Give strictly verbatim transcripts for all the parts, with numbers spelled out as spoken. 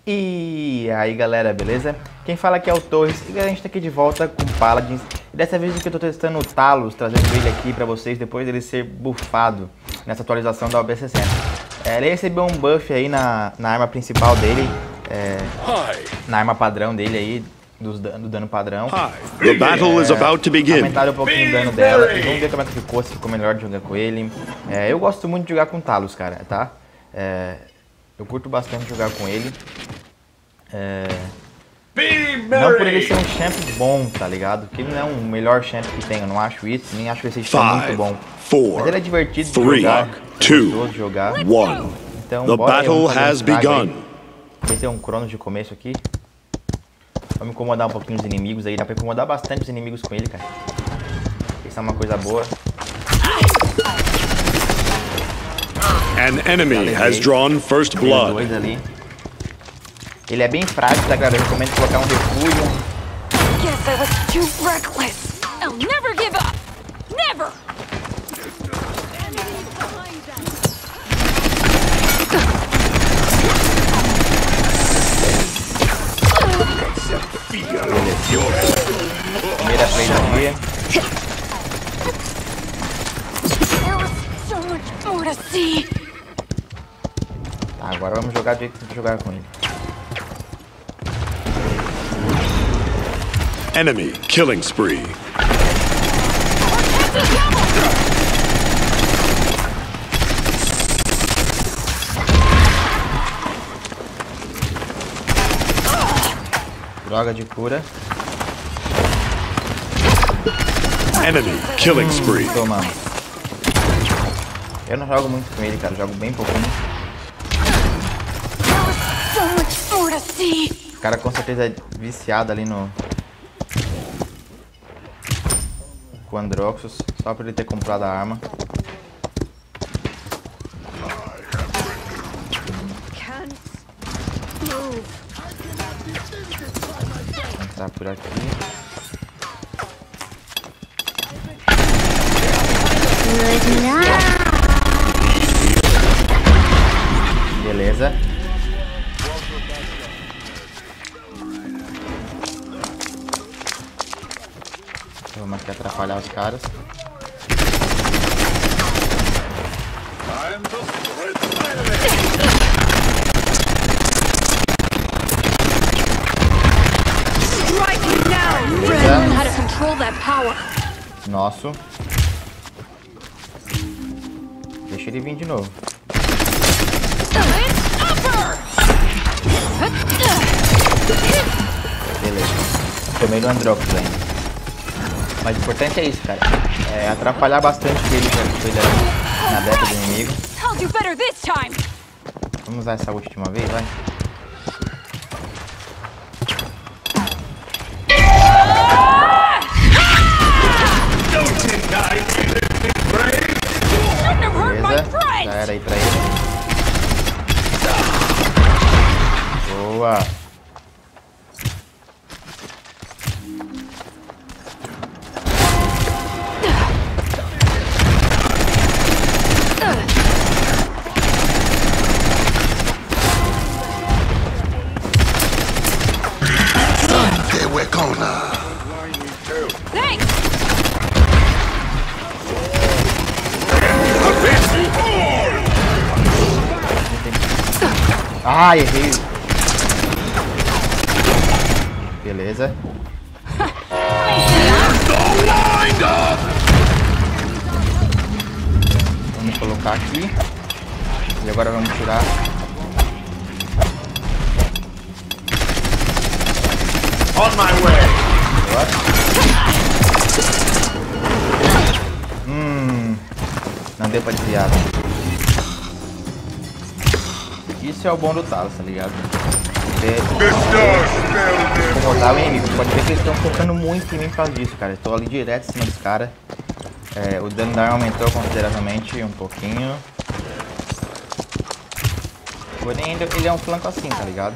E aí galera, beleza? Quem fala aqui é o Torres e a gente tá aqui de volta com o Paladins. Dessa vez que eu tô testando o Talos, trazendo ele aqui pra vocês depois dele ser buffado nessa atualização da O B sessenta. É, ele recebeu um buff aí na, na arma principal dele, é, na arma padrão dele aí, do, do dano padrão. The battle is about to begin. Aumentaram um pouquinho o dano dela e vamos ver como é que ficou, se ficou melhor de jogar com ele. É, eu gosto muito de jogar com Talos, cara, tá? É, eu curto bastante jogar com ele. É... Não por ele ser um champ bom, tá ligado? Porque ele não é o melhor champ que tem, eu não acho isso, nem acho esse champ muito bom. Four, Mas ele é divertido de three, jogar, two, de jogar. one. Então, The bora aí, battle vamos has begun. Vai ter um crono de começo aqui. Vamos incomodar um pouquinho os inimigos aí, dá pra incomodar bastante os inimigos com ele, cara. Isso é uma coisa boa. An enemy has drawn first blood. Dois ali. Ele é bem frágil, tá, galera? Eu recomendo colocar um refúgio. Guess I was too reckless. I'll never give up. Never. Primeira play do dia. There was so much more to see. Tá, agora vamos jogar do jeito que tem que jogar com ele. Enemy killing spree. Droga de cura. Enemy killing spree. Toma. Eu não jogo muito com ele, cara. Eu jogo bem pouquinho. So much more to see. O cara com certeza é viciado ali no... com o Androxus, só por ele ter comprado a arma. Vou entrar por aqui. Beleza. Vamos aqui atrapalhar os caras. Nosso. Deixa ele vir de novo. Beleza. Tomei do Androxus ainda. Mas o importante é isso, cara. É atrapalhar bastante ele pra ele na beta do inimigo. Vamos usar essa última vez, vai. Beleza, já era aí pra ele. Boa. Ah, errei. Beleza. Vamos colocar aqui. E agora vamos tirar. On my way. Hum, não deu pra desviar. Isso é o bom do Talos, tá ligado? Incomodar o inimigo. Pode ver que eles estão focando muito em mim por causa disso, cara. Estou ali direto em cima dos caras. É, o dano da arma aumentou consideravelmente, um pouquinho. Porém, ainda ele é um flanco assim, tá ligado?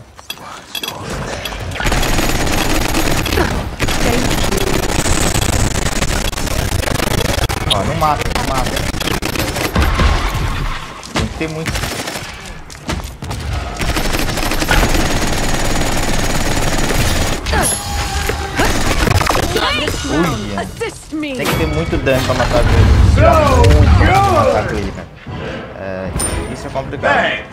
Ó, não mata, não mata. Tem que ter muito... me. Tem que ter muito dano pra matar ele. Tirar muito pra matar com ele, cara. É, isso é complicado.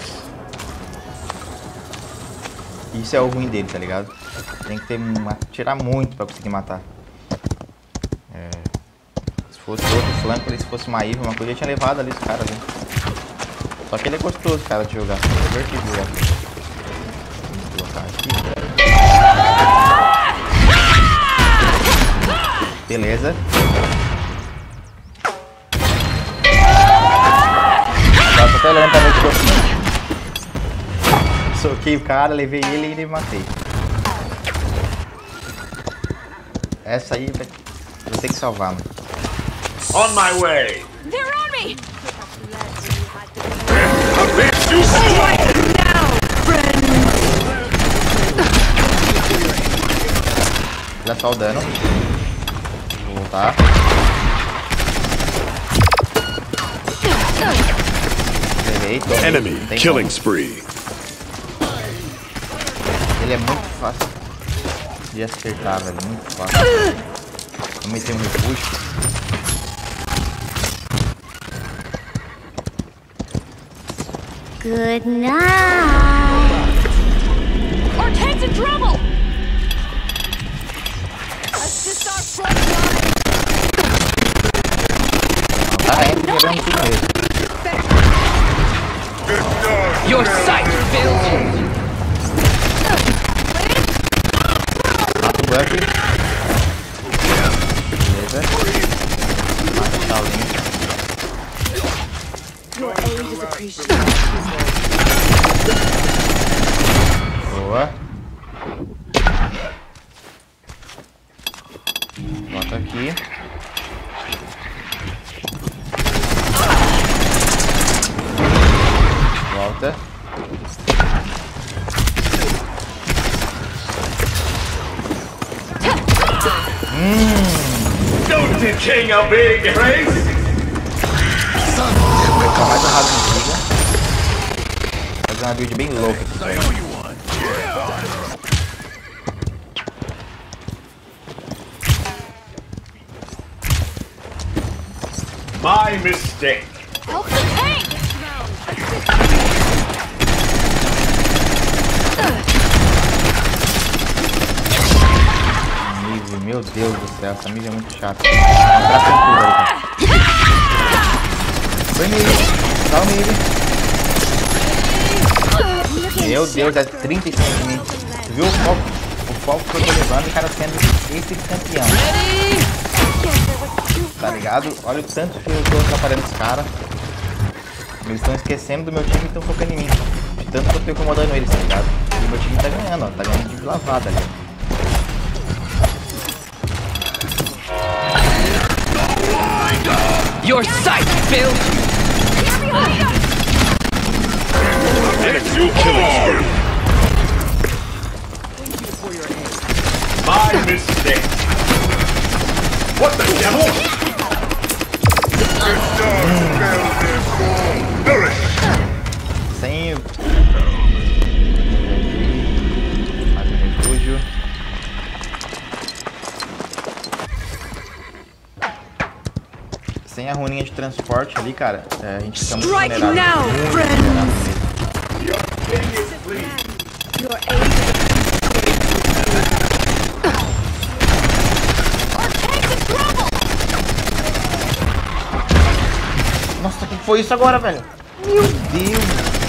Isso é o ruim dele, tá ligado? Tem que ter uma, tirar muito pra conseguir matar. É, se fosse outro flanco, se fosse uma Eve, uma coisa, eu tinha levado ali os caras. Né? Só que ele é gostoso, cara, de jogar. É divertido jogar. Vou colocar aqui, cara. Beleza. Agora tô até olhando pra ver o que eu fiz. Soquei o cara, levei ele e ele matei. Essa aí vai... vou ter que salvar, mano. On my way. They're on me. You Dá só o dano. Vou voltar. Errei, tô Enemy Tem killing como. spree. Ele é muito fácil de acertar, velho. Muito fácil. Vou meter um repuxo. Good night. Arcade's in trouble. Assist our front line. Tá, é, quebrando tudo mesmo. Your sight fails you. Mata o buff. Beleza. Mata o Shaolin. Your aid is appreciated. Boa. Bota aqui. Volta. Don't the king a big race? Tá mais errado no vídeo. Fazer uma build bem louca aqui, velho. My mistake. Help the tank. Mive, meu Deus do céu, essa Mive é muito chata. Dá pra tudo ali, cara. Foi Mive, dá o Mive. Meu Deus, é trinta e cinco de mim. Viu o foco? O foco que eu tô levando e o cara sendo esse campeão. Tá ligado? Olha o tanto que eu tô atrapalhando os caras. Eles estão esquecendo do meu time e estão focando em mim. De tanto que eu tô incomodando eles, tá ligado? E o meu time tá ganhando, ó. Tá ganhando de lavada ali. Your sight fails you. Enemy killing spree. My mistake. What the devil? Sem... Mais um refúgio. Sem a runinha de transporte ali, cara, é, a gente fica muito Strike vulnerável. now, Muito friends. vulnerável mesmo. Your aid is Our tank's in trouble. Nossa, o que foi isso agora, velho? Meu Deus!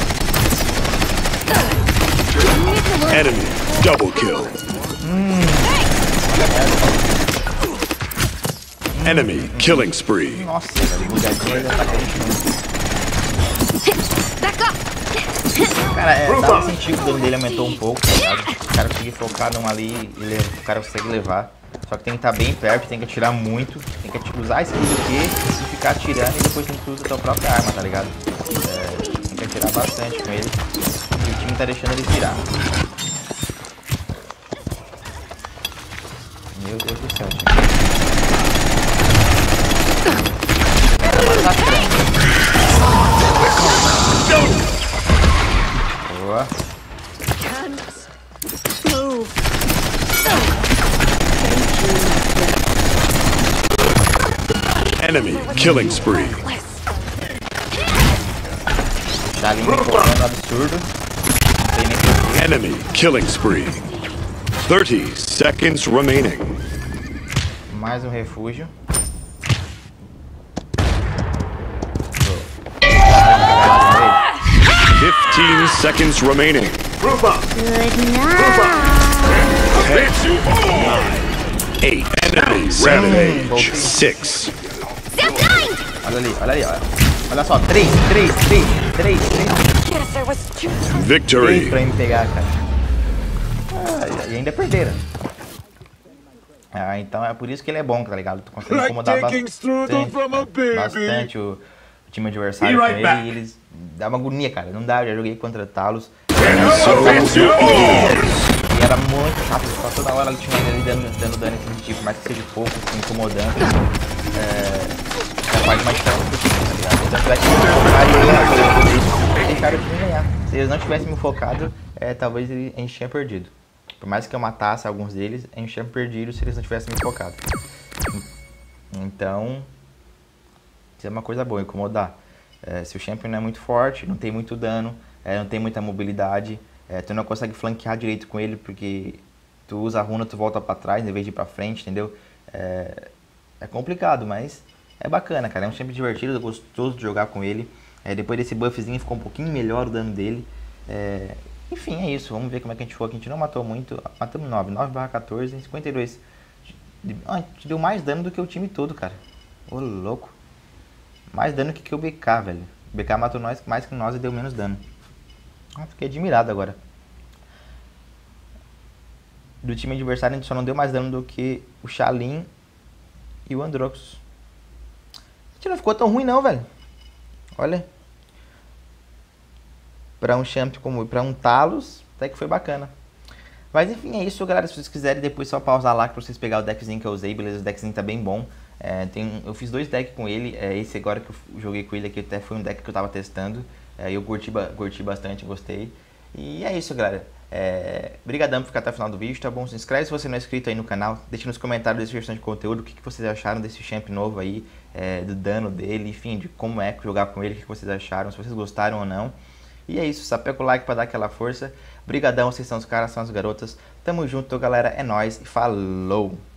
Enemy double kill. Enemy killing spree. Nossa, velho, bugadinho ainda tá caindo. Back up. Cara, é, dá pra sentir que o dano dele aumentou um pouco, tá ligado? O cara conseguir focar num ali e levar, o cara consegue levar. Só que tem que estar bem perto, tem que atirar muito, tem que usar a skill do Q e ficar atirando e depois tem que usar a tua própria arma, tá ligado? É, tem que atirar bastante com ele. E o time tá deixando ele tirar. Meu Deus do céu, time. Boa. Move. enemy killing spree. Tá ali me correndo absurdo. Não tem nem que... Enemy killing spree. thirty seconds remaining. Mais um refúgio. fifteen seconds remaining. Good night. ten, nine, eight, enemy savage. six. Olha ali, olha ali, olha. Olha só, três, três, três, três, três. Guess I was too Três Victory. pra me pegar, cara. Ah, e ainda perderam. Ah, então é por isso que ele é bom, tá ligado? Tu consegue incomodar bastante, bastante o, o time adversário com ele e eles dá uma agonia, cara. Não dá, eu já joguei contra Talos. E era muito chato, só toda hora ele tinha ali dando, dando dano assim, tipo, mais que seja pouco, assim, incomodando. É, é a parte mais chata do time, tá ligado? Se eu tivesse me focado, eu ia deixar o time ganhar. Se eles não tivessem me focado, é, talvez a gente tinha perdido. Por mais que eu matasse alguns deles, a gente tinha perdido se eles não tivessem me focado. Então, isso é uma coisa boa, incomodar. É, se o champion não é muito forte, não tem muito dano, é, não tem muita mobilidade, é, tu não consegue flanquear direito com ele porque tu usa a runa, tu volta pra trás em vez de ir pra frente, entendeu? É, é complicado, mas é bacana, cara. É um champion divertido, é gostoso de jogar com ele. É, depois desse buffzinho ficou um pouquinho melhor o dano dele. É, enfim, é isso. Vamos ver como é que a gente ficou aqui. A gente não matou muito. Matamos nove. nove barra quatorze, cinquenta e dois. Ah, a gente deu mais dano do que o time todo, cara. Ô, louco. Mais dano que, que o B K, velho. O B K matou nós, mais que nós e deu menos dano. Ah, fiquei admirado agora. Do time adversário a gente só não deu mais dano do que o Xalim e o Androxus. A gente não ficou tão ruim não, velho. Olha. Pra um champion como pra um Talos, até que foi bacana. Mas enfim, é isso, galera. Se vocês quiserem, depois só pausar lá pra vocês pegar o deckzinho que eu usei, beleza? O deckzinho tá bem bom. É, tem, eu fiz dois decks com ele. É, esse agora que eu joguei com ele aqui até foi um deck que eu tava testando. É, eu curti, curti bastante, gostei. E é isso, galera. É, brigadão por ficar até o final do vídeo, tá bom? Se inscreve se você não é inscrito aí no canal. Deixa nos comentários da sugestão de conteúdo o que, que vocês acharam desse champ novo aí, é, do dano dele, enfim, de como é jogar com ele, o que, que vocês acharam, se vocês gostaram ou não. E é isso, sapeca o like pra dar aquela força. Brigadão, vocês são os caras, são as garotas. Tamo junto, galera. É nóis e falou!